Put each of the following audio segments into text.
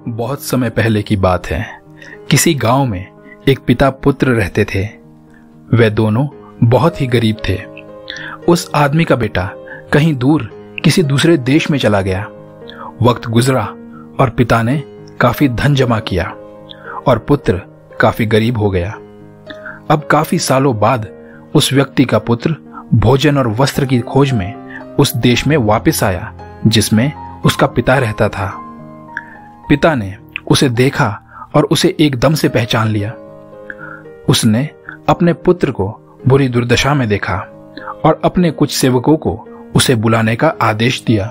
बहुत समय पहले की बात है। किसी गांव में एक पिता पुत्र रहते थे। वे दोनों बहुत ही गरीब थे। उस आदमी का बेटा कहीं दूर किसी दूसरे देश में चला गया। वक्त गुजरा और पिता ने काफी धन जमा किया और पुत्र काफी गरीब हो गया। अब काफी सालों बाद उस व्यक्ति का पुत्र भोजन और वस्त्र की खोज में उस देश में वापस आया जिसमें उसका पिता रहता था। पिता ने उसे देखा और उसे एकदम से पहचान लिया। उसने अपने पुत्र को बुरी दुर्दशा में देखा और अपने कुछ सेवकों को उसे बुलाने का आदेश दिया।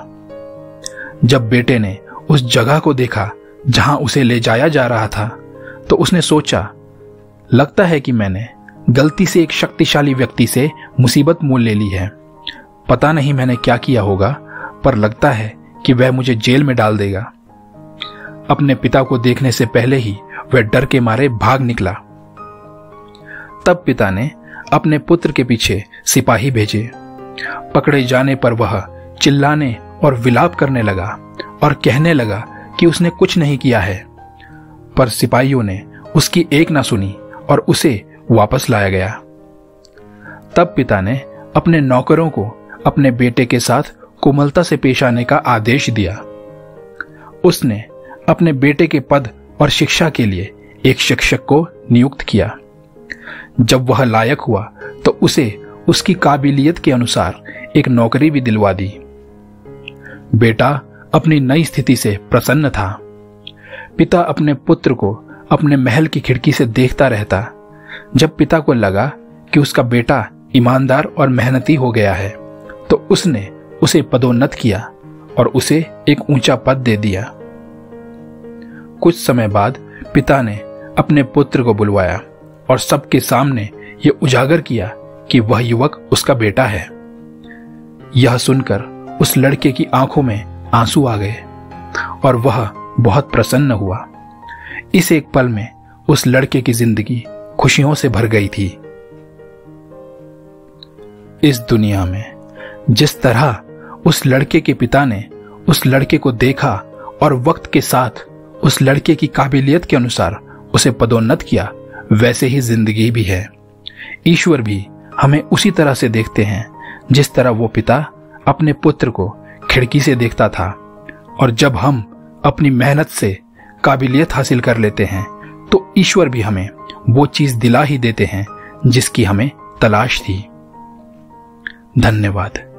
जब बेटे ने उस जगह को देखा जहां उसे ले जाया जा रहा था, तो उसने सोचा, लगता है कि मैंने गलती से एक शक्तिशाली व्यक्ति से मुसीबत मोल ले ली है। पता नहीं मैंने क्या किया होगा, पर लगता है कि वह मुझे जेल में डाल देगा। अपने पिता को देखने से पहले ही वह डर के मारे भाग निकला। तब पिता ने अपने पुत्र के पीछे सिपाही भेजे। पकड़े जाने पर वह चिल्लाने और विलाप करने लगा और कहने लगा कि उसने कुछ नहीं किया है। पर सिपाहियों ने उसकी एक ना सुनी और उसे वापस लाया गया। तब पिता ने अपने नौकरों को अपने बेटे के साथ कोमलता से पेश आने का आदेश दिया। उसने अपने बेटे के पद और शिक्षा के लिए एक शिक्षक को नियुक्त किया। जब वह लायक हुआ तो उसे उसकी काबिलियत के अनुसार एक नौकरी भी दिलवा दी। बेटा अपनी नई स्थिति से प्रसन्न था। पिता अपने पुत्र को अपने महल की खिड़की से देखता रहता। जब पिता को लगा कि उसका बेटा ईमानदार और मेहनती हो गया है, तो उसने उसे पदोन्नत किया और उसे एक ऊंचा पद दे दिया। कुछ समय बाद पिता ने अपने पुत्र को बुलवाया और सबके सामने यह उजागर किया कि वह युवक उसका बेटा है। यह सुनकर उस लड़के की आंखों में आंसू आ गए और वह बहुत प्रसन्न हुआ। इस एक पल में उस लड़के की जिंदगी खुशियों से भर गई थी। इस दुनिया में जिस तरह उस लड़के के पिता ने उस लड़के को देखा और वक्त के साथ उस लड़के की काबिलियत के अनुसार उसे पदोन्नत किया, वैसे ही जिंदगी भी है। ईश्वर भी हमें उसी तरह से देखते हैं जिस तरह वो पिता अपने पुत्र को खिड़की से देखता था। और जब हम अपनी मेहनत से काबिलियत हासिल कर लेते हैं, तो ईश्वर भी हमें वो चीज दिला ही देते हैं जिसकी हमें तलाश थी। धन्यवाद।